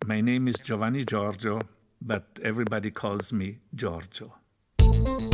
My name is Giovanni Giorgio, but everybody calls me Giorgio.